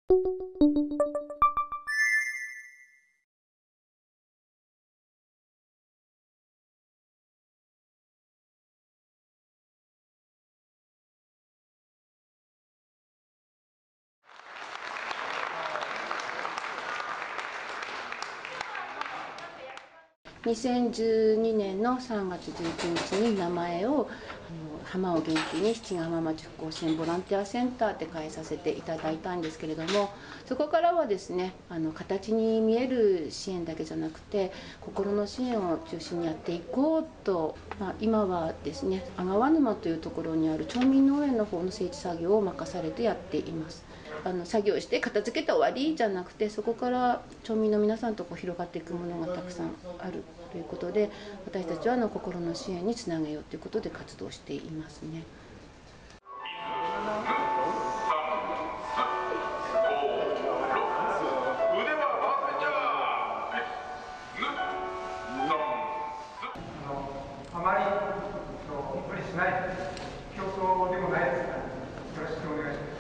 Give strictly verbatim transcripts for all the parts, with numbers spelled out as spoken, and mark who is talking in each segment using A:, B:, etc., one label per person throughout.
A: にせんじゅうにねんのさんがつじゅういちにちに名前をあの浜を元気に七ヶ浜町復興支援ボランティアセンターって変えさせていただいたんですけれども、そこからはですね、あの形に見える支援だけじゃなくて心の支援を中心にやっていこうと、まあ、今はですね阿川沼というところにある町民農園の方の整地作業を任されてやっています。あの作業して片付けて終わりじゃなくて、そこから町民の皆さんとこう広がっていくものがたくさんあるということで、私たちはあの心の支援につなげようということで活動していますね。
B: あまり無理しない競争でもないですから、よろしくお願いします。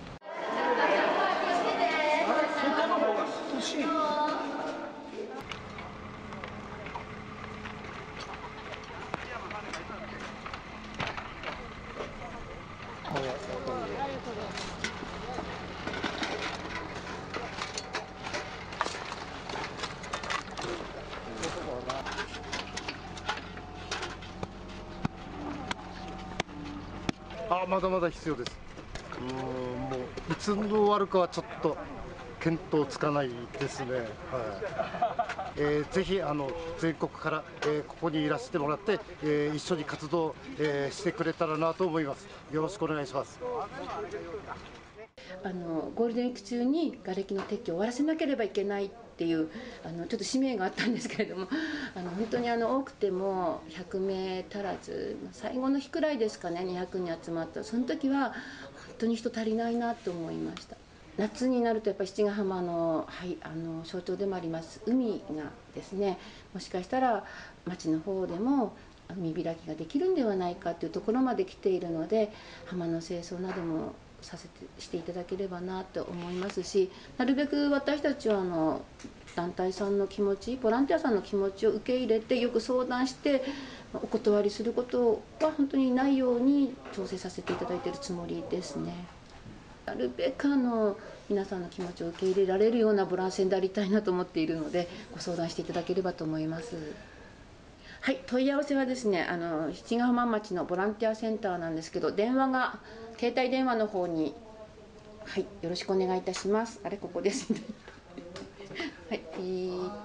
C: あ、まだまだ必要です。うーん、もういつ終わるかはちょっと見当つかないですね。はい。えー、ぜひあの全国から、えー、ここにいらしてもらって、えー、一緒に活動、えー、してくれたらなと思います。よろしくお願いします。
A: あのゴールデンウィーク中に瓦礫の撤去を終わらせなければいけないっていうあのちょっと使命があったんですけれども、あの本当にあの多くてもひゃくめい足らず、最後の日くらいですかね、にひゃくにん集まった。その時は本当に人足りないなと思いました。夏になるとやっぱり七ヶ浜の、はい、あの象徴でもあります海がですね、もしかしたら町の方でも海開きができるんではないかというところまで来ているので、浜の清掃などもさせてしていただければなと思いますし、なるべく私たちはあの団体さんの気持ち、ボランティアさんの気持ちを受け入れて、よく相談してお断りすることは本当にないように調整させていただいているつもりですね。なるべくあの皆さんの気持ちを受け入れられるようなボランティアでありたいなと思っているので、ご相談していただければと思います。はい、問い合わせはですね、あの七ヶ浜町のボランティアセンターなんですけど、電話が携帯電話の方に、はい、よろしくお願いいたします。あれ、ここですね。はい、えー、はい。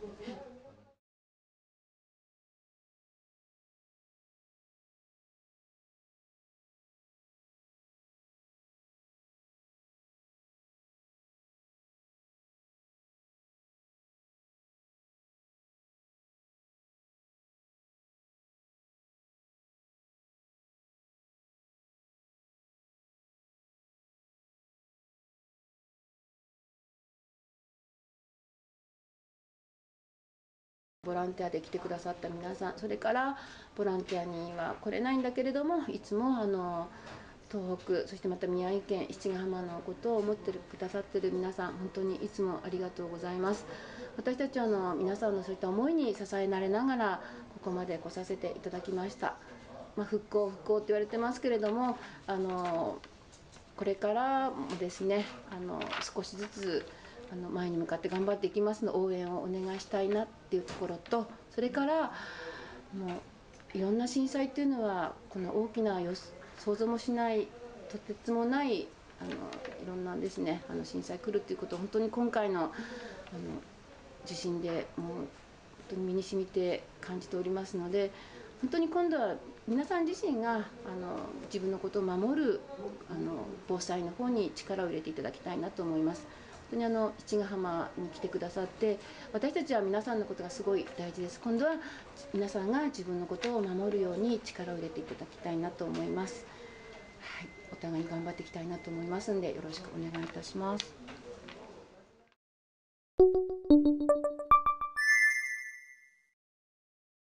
A: ボランティアで来てくださった皆さん、それからボランティアには来れないんだけれども、いつもあの東北、そしてまた宮城県七ヶ浜のことを思ってくださっている皆さん、本当にいつもありがとうございます。私たちはあの皆さんのそういった思いに支えられながらここまで来させていただきました。まあ、復興復興って言われてますけれども、あのこれからもですね、あの少しずつあの前に向かって頑張っていきますので、応援をお願いしたいなっていうところと、それからもういろんな震災っていうのはこの大きな想像もしない、とてつもないあのいろんなですね、あの震災来るっていうことを本当に今回のあの地震でもう本当に身に染みて感じておりますので、本当に今度は皆さん自身があの自分のことを守るあの防災の方に力を入れていただきたいなと思います。本当にあの七ヶ浜に来てくださって、私たちは皆さんのことがすごい大事です。今度は皆さんが自分のことを守るように力を入れていただきたいなと思います。はい、お互いに頑張っていきたいなと思いますので、よろしくお願いいたします。